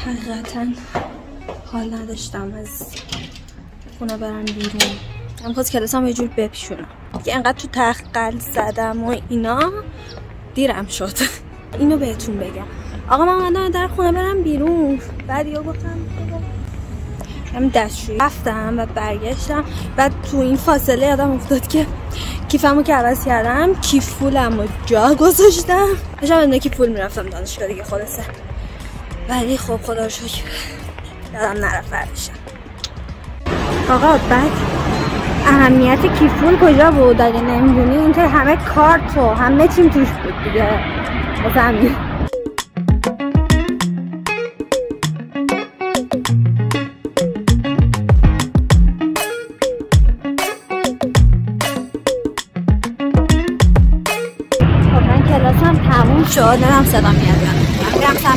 حقیقتا حال نداشتم از خونه برم بیرون. من خواست کلاسم یه جور بپیشونم که انقدر تو تخت قلب زدم و اینا دیرم شد. اینو بهتون بگم آقا، من اومدم در خونه برم بیرون، بعد یا گفتم هم دستشویی رفتم و برگشتم. بعد تو این فاصله یادم افتاد که کیفمو که عوض کردم، کیف پولمو جا گذاشتم. داشتم بدون کیف پول میرفتم دانشگاه دیگه خلاصه. ولی خب خدا رو شکر یادم نرفت برداشتم. آقا بعد اهمیت کیف پول کجا بود اگه نمیدونی؟ این که همه کارت و همه چیم توش بود دیگه. واسه همین تموم شد. نرم صدا میاد میرم سمت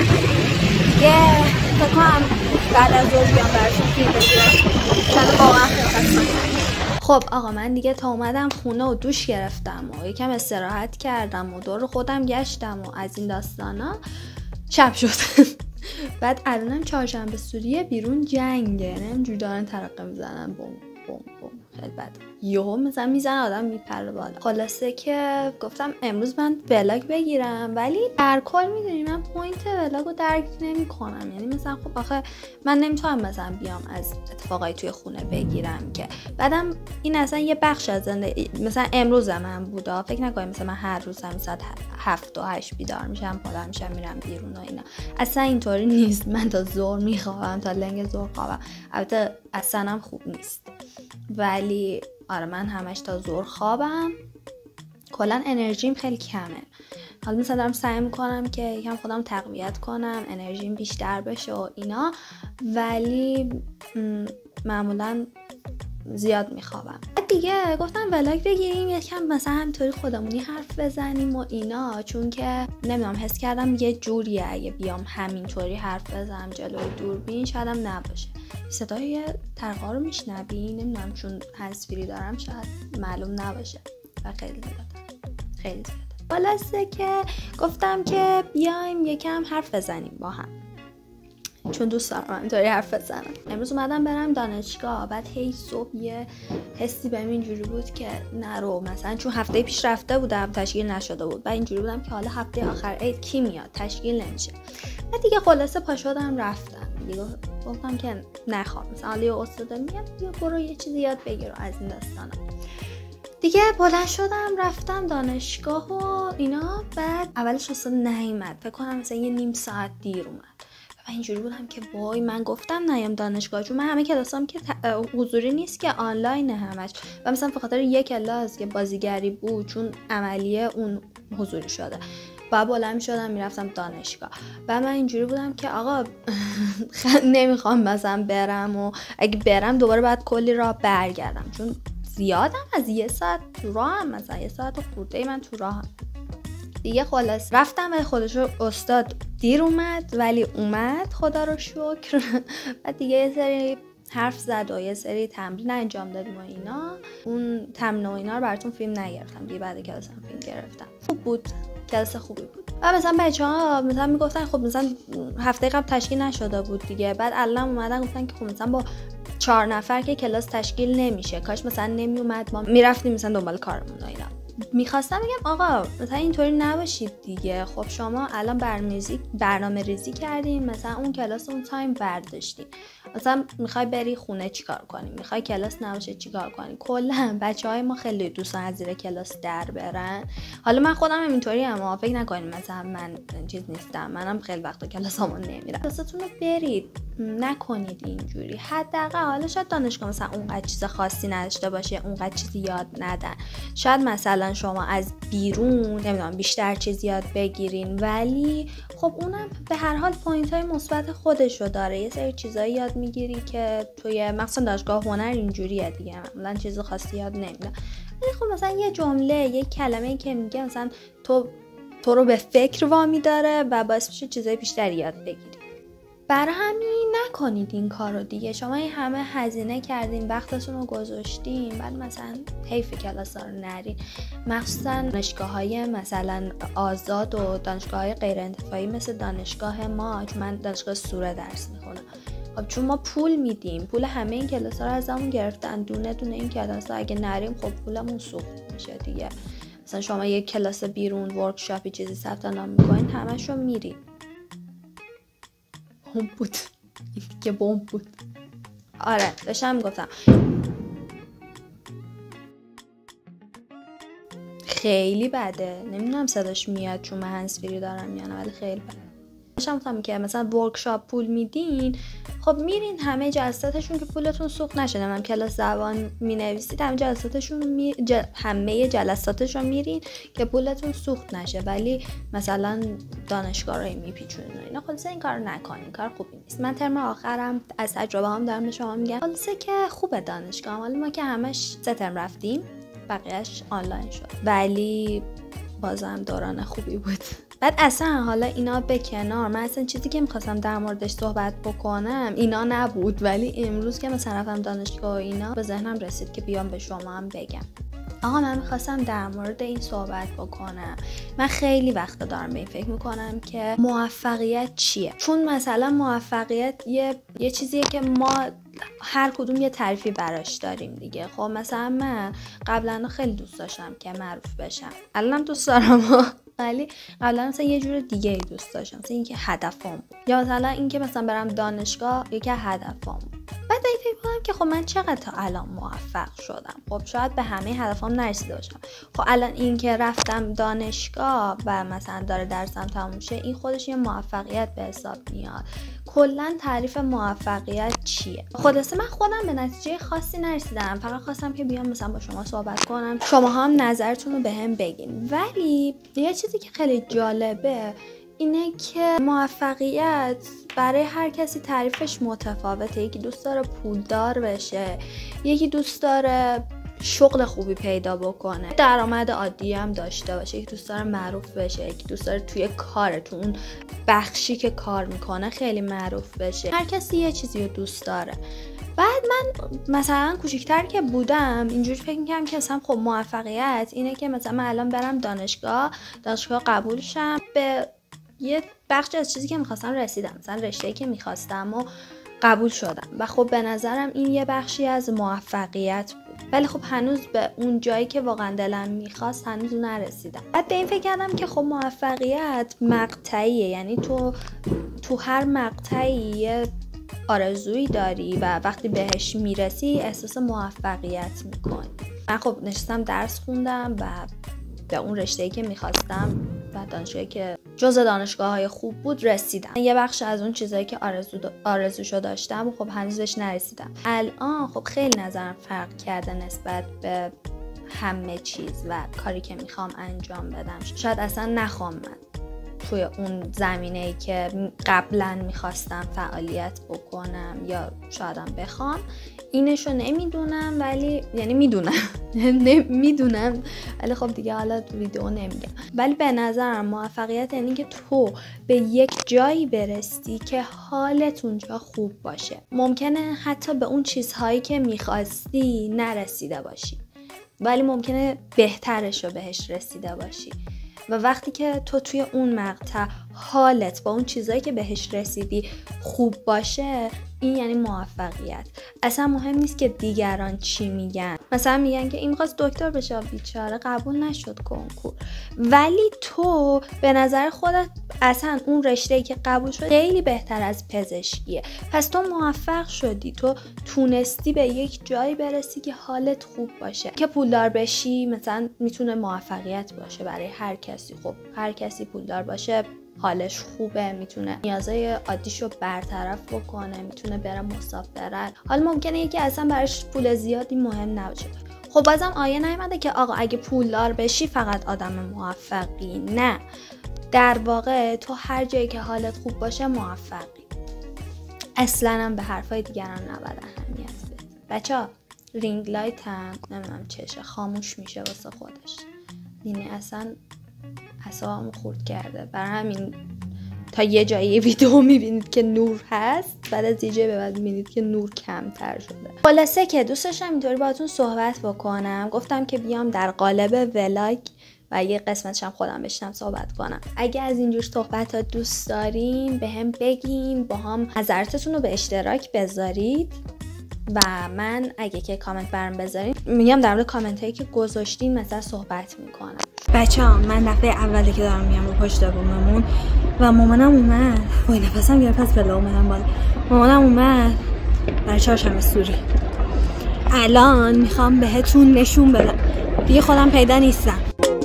دیگه. فکر کنم بعد از روز بیام برشون فیلم بگیرم. واقعا خیلی خب آقا، من دیگه تا اومدم خونه و دوش گرفتم و یکم استراحت کردم و دور خودم گشتم و از این داستانا شب شد. بعد الانم چهارشنبه سوریه، بیرون جنگه، نمیجور دارن ترقه میزنن بوم بوم بوم. خیلی بد. یهو مثلا میزنه آدم میپره بالا. خلاصه که گفتم امروز من ولاگ بگیرم، ولی در کل میدونی من پوینت ولاگو درک نمیکنم. یعنی مثلا خب آخه من نمیتونم مثلا بیام از اتفاقای توی خونه بگیرم که بعدم این اصلا یه بخش از زندگی. مثلا امروز من بودا، فکر نکنید مثلا من هر روز هم ساعت 7 و 8 بیدار میشم، پا میشم میرم بیرون و اینا. اصلا اینطوری نیست. من تا ظهر میخوابم، تا لنگ ظهر خوابم. البته اصلا هم خوب نیست، ولی آره من همش تا ظهر خوابم. کلا انرژیم خیلی کمه. حالا مثلا دارم سعی میکنم که یکم خودم تقویت کنم، انرژیم بیشتر بشه و اینا، ولی معمولا زیاد میخوابم. دیگه گفتم ولاگ بگیریم، یکم مثلا همینطوری خودمونی حرف بزنیم و اینا، چون که نمیدونم حس کردم یه جوریه اگه بیام همینطوری حرف بزنم جلوی دوربین شایدم نباشه. صدای ترقه رو میشنوی؟ نمیدونم چون هندزفری دارم شاید معلوم نباشه و خیلی زیاده. خلاصه که گفتم که بیایم یکم حرف بزنیم با هم، چون دوست دارم اینطوری حرف بزنم. امروز اومدم برم دانشگاه، بعد هی صبح یه حسی بهم اینجوری بود که نرو، مثلا چون هفته پیش رفته بودم تشکیل نشده بود، بعد اینجوری بودم که حالا هفته آخر عید کی میاد تشکیل نمیشه. بعد دیگه خلاصه پا شدم رفتم. دیگه گفتم که نخوام، مثلا حالا یه استاد میاد بیا برو یه چیزی یاد بگیر از این داستانا. دیگه بلند شدم رفتم دانشگاه و اینا. بعد اولش استاد نیومد، فکر کنم مثلا یه نیم ساعت دیر اومد. من اینجوری بودم که وای من گفتم نیام دانشگاه، چون من همه کلاسام که حضوری نیست که آنلاینه همش، و مثلا به خاطر یک کلاس که بازیگری بود چون عملیه اون حضوری شده، بعد بلند شدم میرفتم دانشگاه. و من اینجوری بودم که آقا نمیخوام مثلا برم و اگه برم دوباره باید کلی راه برگردم، چون زیادم از یه ساعت تو راهم، مثلا یه ساعت و خورده من تو راهم. دیگه خلاص رفتم و خودشو استاد دیر اومد، ولی اومد خدا رو شکر. و دیگه یه سری حرف زد و یه سری تمرین انجام دادیم و اینا. اون تمرین و اینا رو براتون فیلم نگرفتم دیگه، بعد کلاسم فیلم گرفتم. خوب بود، کلاس خوبی بود. و مثلا بچه‌ها مثلا میگفتن خب مثلا هفته قبل تشکیل نشده بود دیگه، بعد الان اومدن گفتن که خب مثلا با 4 نفر که کلاس تشکیل نمیشه، کاش مثلا نمیومد ما میرفتیم مثلا دنبال کارمون و اینا. میخواستم بگم آقا مثلا اینطوری نباشید دیگه. خب شما الان برنامه ریزی کردین، مثلا اون کلاس اون تایم برداشتین، مثلا میخوای بری خونه چیکار کنی، میخوای کلاس نباشه چیکار کنی. کلا بچهای ما خیلی دوستان از زیر کلاس در برن. حالا من خودم اینطوری ام، فکر نکنین مثلا من چیز نیستم، منم خیلی وقتا کلاسامو نمیرم. کلاساتون رو برید، نکنید اینجوری. حداقل حالا شاید دانشگاه مثلا اونقدر چیز خاصی نداشته باشه، اونقدر چیزی یاد ندن، شاید مثلا شما از بیرون نمیدونم بیشتر چیز یاد بگیرین، ولی خب اونم به هر حال پوینت‌های مثبت خودشو داره. یه سری چیزایی یاد میگیری که توی مثلا دانشگاه هنر اینجوریه دیگه، معمولا چیز خاصی یاد نمیدن. ولی خب مثلا یه جمله، یه کلمه‌ای که میگه مثلا تو رو به فکر وامی داره و باعث میشه چیزای بیشتری یاد بگیری. برای همین نکنید این کار رو دیگه. شما این همه هزینه کردین، وقتتون رو گذاشتین، بعد مثلا حیف کلاس ها رو نرین. مخصوصا دانشگاه‌های مثلا آزاد و دانشگاه‌های غیر انتفاعی مثل دانشگاه ما، چون من دانشگاه سوره درس میخونم، خب چون ما پول میدیم، پول همه این کلاس ها رو ازمون گرفتن، دونه دونه این کلاس ها اگه نریم خب پولمون سوخت میشه دیگه. مثلا شما یک کلاس بیرون، ورکشاپی چیزی ثبت نام میکنین، همشو میرین. بمب بود این دیگه، بمب بود. آره داشتم گفتم خیلی بده، نمیدونم صداش میاد چون من هندزفری دارم یا نه، ولی خیلی بده. داشتم گفتم که مثلا ورکشاپ پول میدین، خب میرین همه جلساتشون که پولتون سوخت نشه. من کلاس زبان مینویسید همه جلساتشون همه جلساتشون میرین که پولتون سوخت نشه، ولی مثلا دانشگاه رو میپیچونین اینا. خلاصه این کارو نکنین، کار خوبی نیست. من ترم آخرم از تجربه هم دارم به شما میگم، خلاصه که خوبه دانشگاه، ولی ما که همش 3 ترم رفتیم، بقیه‌اش آنلاین شد، ولی بازم دوران خوبی بود. بعد اصلا حالا اینا به کنار، من اصلا چیزی که میخواستم در موردش صحبت بکنم اینا نبود، ولی امروز که مثلا رفتم دانشگاه اینا به ذهنم رسید که بیام به شما هم بگم. آقا من میخواستم در مورد این صحبت بکنم. من خیلی وقت دارم به این فکر میکنم که موفقیت چیه، چون مثلا موفقیت یه چیزیه که ما هر کدوم یه تعریفی براش داریم دیگه. خب مثلا من قبلا خیلی دوست داشتم که معروف بشم، الانم دوست دارم ولی قبلا مثلا یه جور دیگه ای دوست داشتم، مثلا اینکه هدفم بود، یا مثلا اینکه مثلا برم دانشگاه یکی هدفم بود. بعد فکر کنم که خب من چقدر تا الان موفق شدم، خب شاید به همه هدفام نرسیده باشم. خب الان این که رفتم دانشگاه و مثلا داره درسم تموم شه، این خودش یه موفقیت به حساب میاد. کلا تعریف موفقیت چیه؟ خلاصه من خودم به نتیجه خاصی نرسیدم، فقط خواستم که بیام مثلا با شما صحبت کنم، شما هم نظرتون رو بهم بگین. ولی یه چیزی که خیلی جالبه اینه که موفقیت برای هر کسی تعریفش متفاوته. یکی دوست داره پولدار بشه، یکی دوست داره شغل خوبی پیدا بکنه، درآمد عادی هم داشته باشه، یکی دوست داره معروف بشه، یکی دوست داره توی کار، تو اون بخشی که کار میکنه خیلی معروف بشه. هر کسی یه چیزی رو دوست داره. بعد من مثلا کوچیک‌تر که بودم اینجوری فکر می‌کردم که مثلا خب موفقیت اینه که مثلا من الان برم دانشگاه قبول شم، به یه بخشی از چیزی که می‌خواستم رسیدم، مثلا رشته‌ای که می‌خواستم و قبول شدم و خب به نظرم این یه بخشی از موفقیت بود. ولی خب هنوز به اون جایی که واقعا دلم می‌خواست هنوز نرسیدم. بعد به این فکر کردم که خب موفقیت مقطعیه، یعنی تو هر مقطعی یه آرزویی داری و وقتی بهش میرسی احساس موفقیت میکنی. من خب نشستم درس خوندم و به اون رشته‌ای که میخواستم و دانشگاهی که جزء دانشگاه‌های خوب بود رسیدم. یه بخش از اون چیزایی که آرزوشو داشتم و خب هنوزش نرسیدم. الان خب خیلی نظرم فرق کرده نسبت به همه چیز و کاری که میخوام انجام بدم. شاید اصلا نخوام من توی اون زمینه‌ای که قبلا میخواستم فعالیت بکنم، یا شایدم بخوام، اینشو نمیدونم، ولی یعنی میدونم ولی خب دیگه حالا ویدیو نمیگم. ولی به نظرم موفقیت یعنی که تو به یک جایی برسی که حالت اونجا خوب باشه. ممکنه حتی به اون چیزهایی که میخواستی نرسیده باشی، ولی ممکنه بهترش رو بهش رسیده باشی. و وقتی که تو توی اون مقطع حالت با اون چیزایی که بهش رسیدی خوب باشه، این یعنی موفقیت. اصلا مهم نیست که دیگران چی میگن. مثلا میگن که این می‌خواست دکتر بشه، بیچاره قبول نشد کنکور، ولی تو به نظر خودت اصلا اون رشته‌ای که قبول شد خیلی بهتر از پزشکیه، پس تو موفق شدی، تو تونستی به یک جایی برسی که حالت خوب باشه. که پولدار بشی مثلا میتونه موفقیت باشه برای هر کسی. خب هر کسی پولدار باشه حالش خوبه، میتونه نیازهای عادیشو برطرف بکنه، میتونه بره مسافرت. حالا ممکنه یکی اصلا براش پول زیادی مهم نباشه. خب بازم آیه نیومده که آقا اگه پولدار بشی فقط آدم موفقی. نه، در واقع تو هر جایی که حالت خوب باشه موفقی. اصلا هم به حرفای دیگران نباید اهمیت بدی. بچه‌ها رینگ لایت هم نمیدونم چشه خاموش میشه واسه خودش، یعنی اصلا اعصابم خورد کرده. برای همین تا یه جایی ویدیو میبینید که نور هست، بعد از یه جایی به بعد میبینید که نور کمتر شده. خلاصه که دوست داشتم اینطوری باهاتون صحبت بکنم، گفتم که بیام در قالب ولاگ و یه قسمتش هم خودم بشنم صحبت کنم. اگه از اینجور صحبت دوست دارین به هم بگین، با هم نظراتتون رو به اشتراک بذارید و من اگه که کامنت برام بذارین میگم در مورد کامنت هایی که گذاشتین مثلا صحبت میکنم. بچه‌ها من دفعه اولی که دارم میام رو پشت بوممون و مامانم اومد، وای نفسم گرفت از بلا اومدم بالا. مامانم اومد برای چهارشنبه سوری. الان میخوام بهتون نشون بدم، دیگه خودم پیدا نیستم.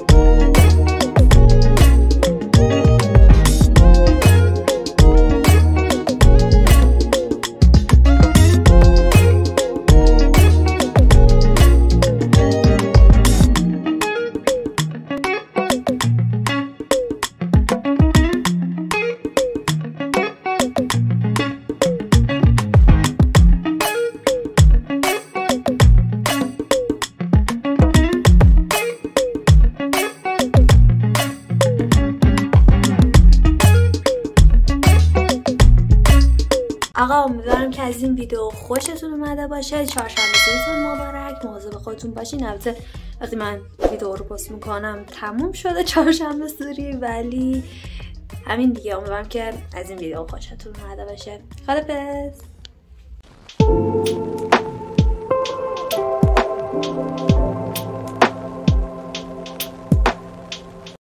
آقا امیدوارم که از این ویدیو خوشتون اومده باشه. چهارشنبه سوریتون مبارک. مواظب خودتون باشین. البته وقتی من ویدیو رو پست میکنم تموم شده چهارشنبه سوری، ولی همین دیگه. امیدوارم که از این ویدیو خوشتون اومده باشه. خداحافظ.